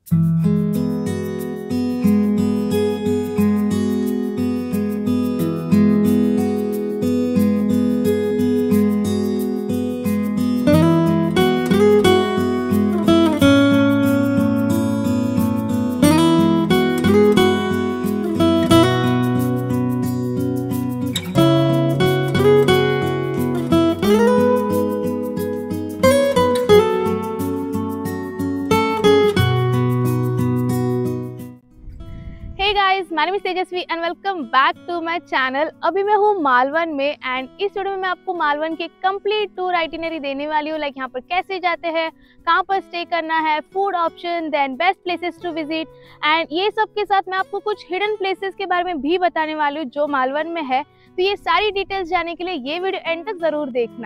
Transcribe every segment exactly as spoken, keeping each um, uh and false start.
My name is Tejaswi and welcome back to my channel. अभी मैं हूँ मालवन में एंड इस वीडियो में मैं आपको मालवन के कंप्लीट टूर आइटिनरी देने वाली हूँ। लाइक यहाँ पर कैसे जाते हैं, कहाँ पर स्टे करना है, food option, then best places to visit and ये सब के साथ मैं आपको कुछ हिडन प्लेसेस के बारे में भी बताने वाली हूँ जो मालवन में है। तो ये सारी डिटेल्स जानने के लिए ये वीडियो एंड तक जरूर देखना।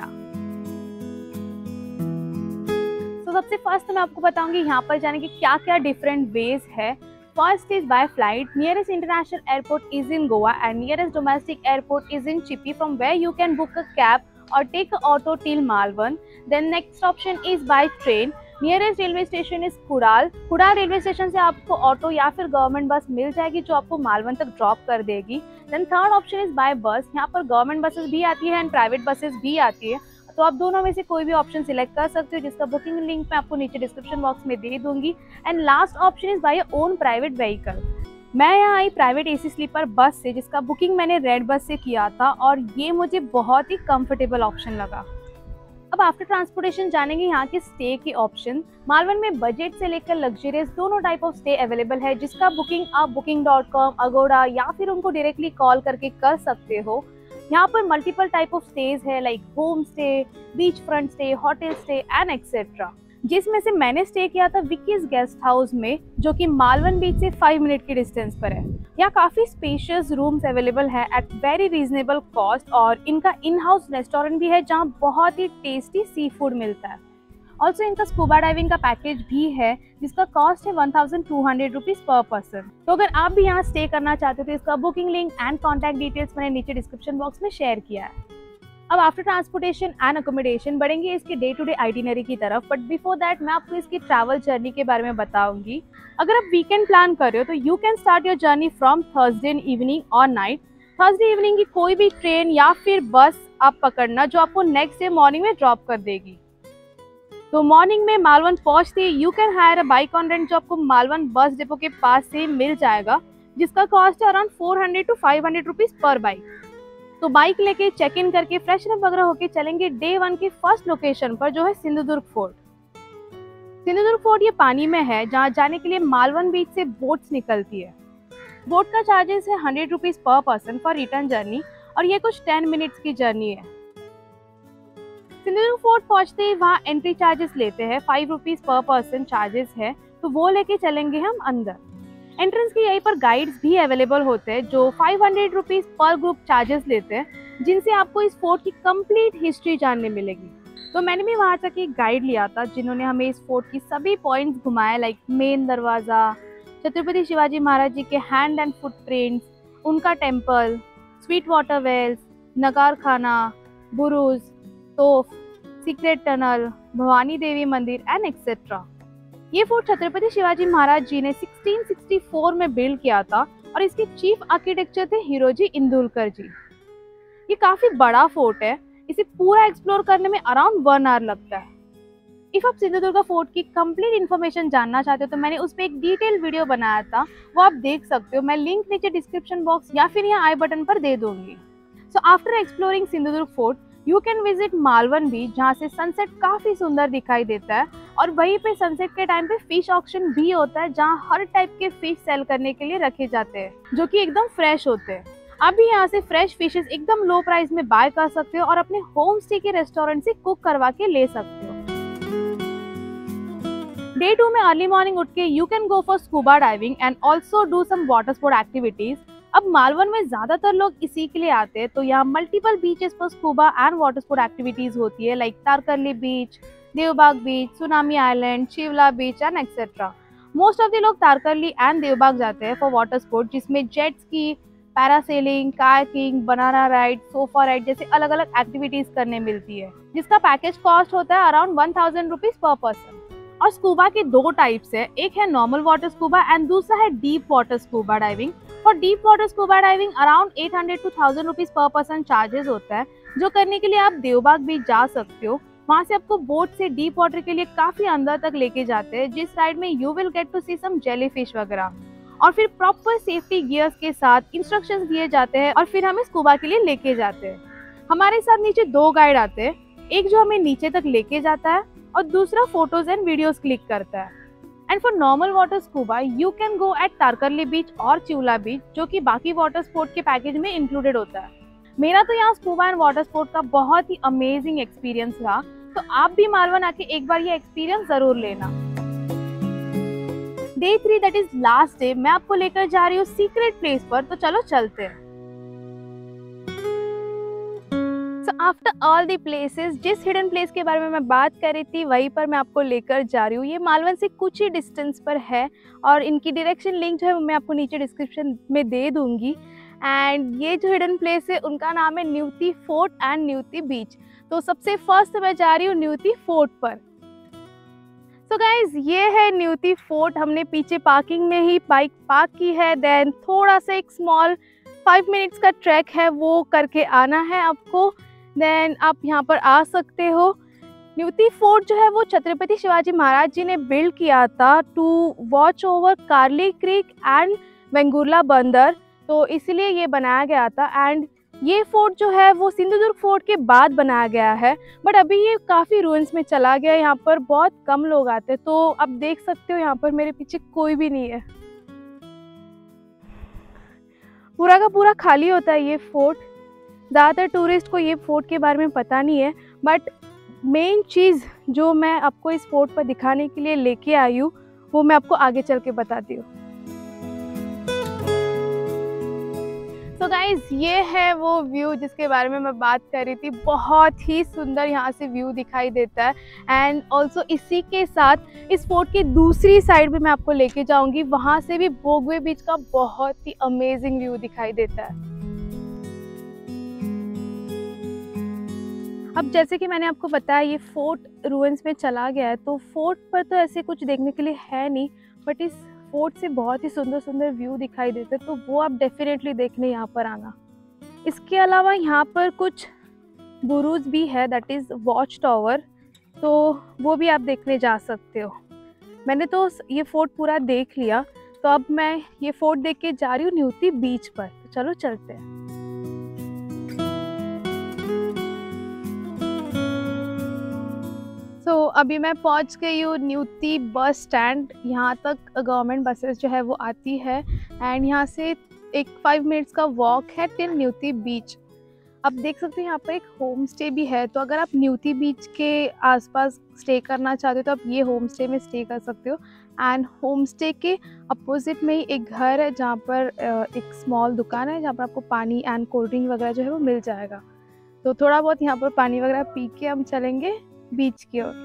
तो सबसे फर्स्ट मैं आपको बताऊंगी यहाँ पर जाने के क्या क्या डिफरेंट वेज है। First is by flight. Nearest international airport is in Goa and nearest domestic airport is in Chippy, from where you can book a cab or take an auto till Malvan. Then next option is by train. Nearest railway station is Kudal. Kudal railway station से आपको auto या फिर government बस मिल जाएगी जो आपको मालवन तक drop कर देगी। Then third option is by bus. यहाँ पर गवर्नमेंट बसेस भी आती है एंड प्राइवेट बसेस भी आती है, तो आप दोनों में से कोई भी ऑप्शन सिलेक्ट कर सकते हो, जिसका बुकिंग लिंक मैं आपको नीचे डिस्क्रिप्शन बॉक्स में दे दूंगी। And last option is by own private vehicle. मैं यहाँ आई प्राइवेट एसी स्लीपर बस से, जिसका बुकिंग मैंने रेड बस से किया था और ये मुझे बहुत ही कंफर्टेबल ऑप्शन लगा। अब आफ्टर ट्रांसपोर्टेशन जानेंगे यहाँ के स्टे के ऑप्शन। मालवन में बजट से लेकर लग्जरियस दोनों टाइप ऑफ स्टे अवेलेबल है, जिसका बुकिंग आप बुकिंग डॉट कॉम, अगोड़ा या फिर उनको डायरेक्टली कॉल करके कर सकते हो। यहाँ पर मल्टीपल टाइप ऑफ स्टेज है, like home stay, beach front stay, hotel stay and etcetera, जिसमें से मैंने स्टे किया था विकीज गेस्ट हाउस में, जो कि मालवन बीच से फाइव मिनट की डिस्टेंस पर है। यहाँ काफी स्पेशियस रूम्स अवेलेबल है एट वेरी रीजनेबल कॉस्ट और इनका इन हाउस रेस्टोरेंट भी है जहाँ बहुत ही टेस्टी सी फूड मिलता है। ऑल्सो इनका स्कूबा डाइविंग का पैकेज भी है, जिसका कॉस्ट है one thousand two hundred rupees पर पर्सन। तो अगर आप भी यहाँ स्टे करना चाहते हो तो इसका booking link and contact details मैंने नीचे डिस्क्रिप्शन बॉक्स में शेयर किया है। अब आफ्टर ट्रांसपोर्टेशन एंड अकोमोडेशन बढ़ेंगे इसके डे टू डे आइटिनरी की तरफ, बट बिफोर दैट मैं आपको इसकी ट्रैवल जर्नी के बारे में बताऊंगी। अगर आप वीकेंड प्लान कर रहे हो तो you can start your journey from Thursday evening और नाइट। थर्सडे इवनिंग की कोई भी ट्रेन या फिर बस आप पकड़ना जो आपको नेक्स्ट डे मॉर्निंग में ड्रॉप कर देगी। तो मॉर्निंग में मालवन पहुंचते ही you can hire a bike on rent जो आपको मालवन बस डिपो के पास से मिल जाएगा, जिसका कॉस्ट है around four hundred to five hundred rupees per bike. तो बाइक लेके चेक इन करके फ्रेशन अप वगैरह होके चलेंगे डे वन की फर्स्ट लोकेशन पर, जो है सिंधुदुर्ग फोर्ट। सिंधुदुर्ग फोर्ट ये पानी में है, जहाँ जाने के लिए मालवन बीच से बोट्स निकलती है। बोट का चार्जेस है हंड्रेड रुपीज पर पर्सन फॉर रिटर्न जर्नी और ये कुछ टेन मिनट्स की जर्नी है। सिंधुदुर्ग फोर्ट पहुंचते ही वहाँ एंट्री चार्जेस लेते हैं, फाइव रुपीज पर पर्सन चार्जेस है, तो वो लेके चलेंगे हम अंदर। एंट्रेंस के यहीं पर गाइड्स भी अवेलेबल होते हैं जो five hundred rupees per group charges लेते हैं, जिनसे आपको इस फोर्ट की कंप्लीट हिस्ट्री जानने मिलेगी। तो मैंने भी वहाँ तक एक गाइड लिया था जिन्होंने हमें इस फोर्ट की सभी पॉइंट्स घुमाए, लाइक मेन दरवाजा, छत्रपति शिवाजी महाराज जी के हैंड एंड फुटप्रिंट्स, उनका टेम्पल, स्वीट वाटर वेल्स, नगार खाना, बुरुज, तोफ, सीक्रेट टनल, भवानी देवी मंदिर एंड एक्सेट्रा। ये फोर्ट छत्रपति शिवाजी महाराज जी ने सिक्सटीन सिक्सटी फोर में बिल्ड किया था और इसके चीफ आर्किटेक्चर थे हीरोजी इंदुलकर जी। ये काफी बड़ा फोर्ट है, इसे पूरा एक्सप्लोर करने में अराउंड वन आवर लगता है। इफ आप सिंधुदुर्ग फोर्ट की कंप्लीट इन्फॉर्मेशन जानना चाहते हो तो मैंने उस पर एक डिटेल वीडियो बनाया था, वो आप देख सकते हो। मैं लिंक नीचे डिस्क्रिप्शन बॉक्स या फिर यहाँ आई बटन पर दे दूंगी। So after exploring Sindhudurg fort you can visit Malvan beach, जहाँ से सनसेट काफी सुंदर दिखाई देता है और वहीं पे सनसेट के टाइम पे फिश ऑक्शन भी होता है, जहाँ हर टाइप के फिश सेल करने के लिए रखे जाते हैं जो कि एकदम फ्रेश होते हैं। आप भी यहाँ से फ्रेश फिशेस एकदम लो प्राइस में बाय कर सकते हो और अपने होम स्टे के रेस्टोरेंट से कुक करवा के ले सकते हो। डे टू में अर्ली मॉर्निंग उठ के you can go for scuba diving and also do some water sport activities. अब मालवन में ज्यादातर लोग इसी के लिए आते हैं, तो यहाँ मल्टीपल बीचेस पर scuba and water sport activities होती है, like Tarkarli beach, Devbag beach, tsunami island, Shivla beach and etcetera. Most of the लोग तारकर्ली एंड देवबाग जाते हैं फॉर वाटर स्पोर्ट, जिसमें jet ski, parasailing, kayaking, banana ride, sofa ride जैसे अलग अलग एक्टिविटीज करने मिलती है, जिसका पैकेज कॉस्ट होता है अराउंड वन थाउजेंड रुपीज पर पर्सन। और स्कूबा के दो टाइप्स है, एक है नॉर्मल वाटर स्कूबा एंड दूसरा है deep water scuba diving. For deep water scuba diving around eight hundred to thousand rupees पर पर्सन चार्जेस होता है, जो करने के लिए आप देवबाग बीच जा सकते हो। वहाँ से आपको बोट से डीप वाटर के लिए काफी अंदर तक लेके जाते हैं, जिस राइड में you will get to see some jellyfish वगैरह, और फिर प्रॉपर सेफ्टी गियर्स के साथ इंस्ट्रक्शंस दिए जाते हैं और फिर हमें स्कूबा के लिए लेके जाते हैं। हमारे साथ नीचे दो गाइड आते हैं, एक जो हमें नीचे तक लेके जाता है और दूसरा फोटोज एंड वीडियोस क्लिक करता है। And for normal water scuba you can go at Tarkarli beach और चिवला बीच, जो कि बाकी वाटर स्पोर्ट के पैकेज में इंक्लूडेड होता है। मेरा तो यहाँ स्कूबा एंड वाटर स्पोर्ट का बहुत ही अमेजिंग एक्सपीरियंस रहा, तो आप भी मालवन आके एक बार ये एक्सपीरियंस जरूर लेना। Day three that is last day, मैं आपको लेकर जा रही हूँ सीक्रेट प्लेस पर, तो चलो चलते हैं। So after all the places, जिस हिडन प्लेस के बारे में मैं बात कर रही थी वहीं पर मैं आपको लेकर जा रही हूँ। ये मालवन से कुछ ही डिस्टेंस पर है और इनकी डायरेक्शन लिंक जो है मैं आपको नीचे डिस्क्रिप्शन में दे दूंगी। एंड ये जो हिडन प्लेस है उनका नाम है न्यूती फोर्ट एंड न्यूती बीच। तो सबसे फर्स्ट मैं जा रही हूँ न्यूती फोर्ट पर। सो so गाइज ये है न्यूती फोर्ट, हमने पीछे पार्किंग में ही बाइक पार्क की है। देन थोड़ा सा एक स्मॉल फाइव मिनट्स का ट्रैक है, वो करके आना है आपको। देन आप यहाँ पर आ सकते हो। न्यूती फोर्ट जो है वो छत्रपति शिवाजी महाराज जी ने बिल्ड किया था to watch over Karli creek and Vengurla Bandar, तो इसलिए ये बनाया गया था। एंड ये फोर्ट जो है वो सिंधुदुर्ग फोर्ट के बाद बनाया गया है, बट अभी ये काफ़ी रूइंस में चला गया। यहाँ पर बहुत कम लोग आते हैं, तो आप देख सकते हो यहाँ पर मेरे पीछे कोई भी नहीं है, पूरा का पूरा खाली होता है ये फोर्ट। ज़्यादातर टूरिस्ट को ये फोर्ट के बारे में पता नहीं है, बट मेन चीज़ जो मैं आपको इस फोर्ट पर दिखाने के लिए लेके आई हूँ वो मैं आपको आगे चल के बताती हूँ। तो गाइज ये है वो व्यू जिसके बारे में मैं बात कर रही थी। बहुत ही सुंदर यहाँ से व्यू दिखाई देता है। एंड ऑल्सो इसी के साथ इस फोर्ट की दूसरी साइड भी मैं आपको लेके जाऊंगी, वहाँ से भी बोगवे बीच का बहुत ही अमेजिंग व्यू दिखाई देता है। अब जैसे कि मैंने आपको बताया ये फोर्ट रूइंस में चला गया है, तो फोर्ट पर तो ऐसे कुछ देखने के लिए है नहीं, बट इस फोर्ट से बहुत ही सुंदर सुंदर व्यू दिखाई देते हैं, तो वो आप डेफिनेटली देखने यहाँ पर आना। इसके अलावा यहाँ पर कुछ बुरुज भी है, दैट इज़ वॉच टावर, तो वो भी आप देखने जा सकते हो। मैंने तो ये फोर्ट पूरा देख लिया, तो अब मैं ये फोर्ट देख के जा रही हूँ न्यूती बीच पर, तो चलो चलते हैं। तो so, अभी मैं पहुंच गई हूँ न्यूती बस स्टैंड। यहाँ तक गवर्नमेंट बसेस जो है वो आती है एंड यहाँ से एक फाइव मिनट्स का वॉक है टिल न्यूती बीच। आप देख सकते हो यहाँ पर एक होम स्टे भी है, तो अगर आप न्यूती बीच के आसपास स्टे करना चाहते हो तो आप ये होम स्टे में स्टे कर सकते हो। एंड होम स्टे के अपोजिट में ही एक घर है जहाँ पर एक स्मॉल दुकान है जहाँ पर आपको पानी एंड कोल्ड ड्रिंक वगैरह जो है वो मिल जाएगा। तो थोड़ा बहुत यहाँ पर पानी वगैरह पी के हम चलेंगे बीच की ओर।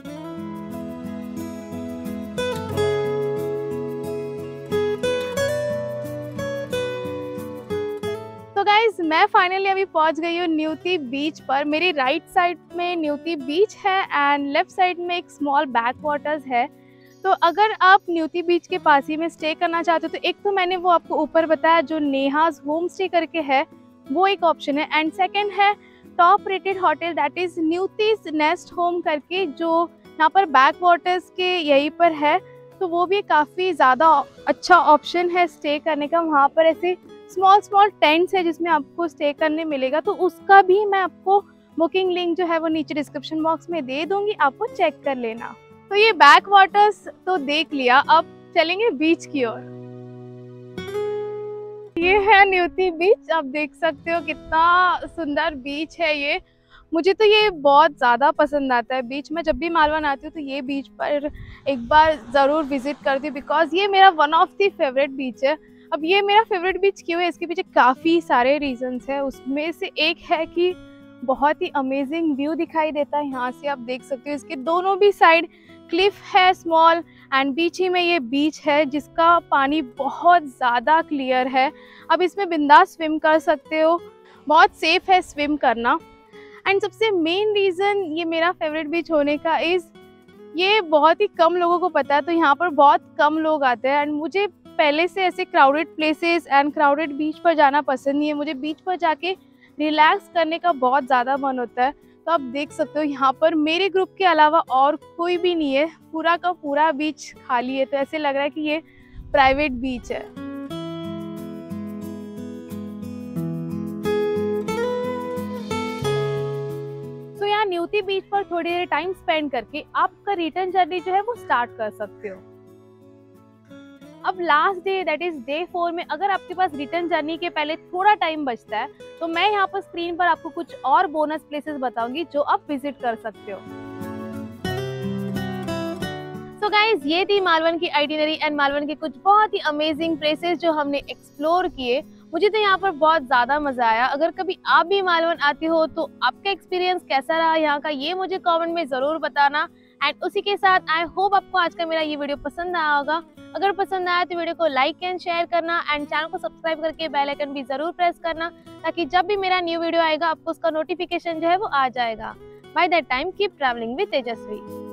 तो गाइज मैं फाइनली अभी पहुंच गई हूँ न्यूती बीच पर। मेरी राइट साइड में न्यूती बीच है एंड लेफ्ट साइड में एक स्मॉल बैक वाटर्स है। तो अगर आप न्यूती बीच के पास ही में स्टे करना चाहते हो तो एक तो मैंने वो आपको ऊपर बताया जो नेहाज होम स्टे करके है, वो एक ऑप्शन है। एंड सेकेंड है top rated hotel that is Nivti's nest home करके, जो यहाँ पर बैक वाटर्स के यहीं पर है, तो वो भी काफ़ी ज़्यादा अच्छा ऑप्शन है स्टे करने का। वहाँ पर ऐसे स्मॉल स्मॉल टेंट्स है जिसमें आपको स्टे करने मिलेगा, तो उसका भी मैं आपको बुकिंग लिंक जो है वो नीचे डिस्क्रिप्शन बॉक्स में दे दूँगी, आपको चेक कर लेना। तो ये बैक वाटर्स तो देख लिया, अब चलेंगे बीच की ओर। ये है न्यूती बीच, आप देख सकते हो कितना सुंदर बीच है ये। मुझे तो ये बहुत ज़्यादा पसंद आता है बीच। मैं जब भी मालवन आती हूँ तो ये बीच पर एक बार ज़रूर विजिट करती हूँ, बिकॉज ये मेरा one of the favourite beach है। अब ये मेरा फेवरेट बीच क्यों है, इसके पीछे काफ़ी सारे रीजंस है। उसमें से एक है कि बहुत ही अमेजिंग व्यू दिखाई देता है यहाँ से, आप देख सकते हो। इसके दोनों भी साइड क्लिफ है स्मॉल एंड बीच ही में ये बीच है जिसका पानी बहुत ज़्यादा क्लियर है। अब इसमें बिंदास स्विम कर सकते हो, बहुत सेफ है स्विम करना। एंड सबसे मेन रीज़न ये मेरा फेवरेट बीच होने का इज़ ये बहुत ही कम लोगों को पता है, तो यहाँ पर बहुत कम लोग आते हैं। एंड मुझे पहले से ऐसे crowded places and crowded beach पर जाना पसंद नहीं है। मुझे बीच पर जाके रिलैक्स करने का बहुत ज़्यादा मन होता है। तो आप देख सकते हो यहाँ पर मेरे ग्रुप के अलावा और कोई भी नहीं है, पूरा का पूरा बीच खाली है। तो ऐसे लग रहा है कि ये प्राइवेट बीच है। तो यहाँ न्यूती बीच पर थोड़ी देर टाइम स्पेंड करके आपका रिटर्न जर्नी जो है वो स्टार्ट कर सकते हो। अब last day that is day four में अगर आपके पास रिटर्न जर्नी के पहले थोड़ा टाइम बचता है तो मैं यहाँ पर स्क्रीन पर आपको कुछ और बोनस प्लेसेस बताऊंगी जो आप विजिट कर सकते हो। सो so गाइज, ये थी मालवन की आइटिनरी एंड मालवन के कुछ बहुत ही अमेजिंग प्लेसेस जो हमने एक्सप्लोर किए। मुझे तो यहाँ पर बहुत ज़्यादा मज़ा आया। अगर कभी आप भी मालवन आते हो तो आपका एक्सपीरियंस कैसा रहा यहाँ का, ये मुझे कमेंट में ज़रूर बताना। एंड उसी के साथ आई होप आपको आज का मेरा ये वीडियो पसंद आया होगा। अगर पसंद आया तो वीडियो को लाइक एंड शेयर करना एंड चैनल को सब्सक्राइब करके बेल आइकन भी ज़रूर प्रेस करना, ताकि जब भी मेरा न्यू वीडियो आएगा आपको उसका नोटिफिकेशन जो है वो आ जाएगा। By that time keep travelling with Tejashwi.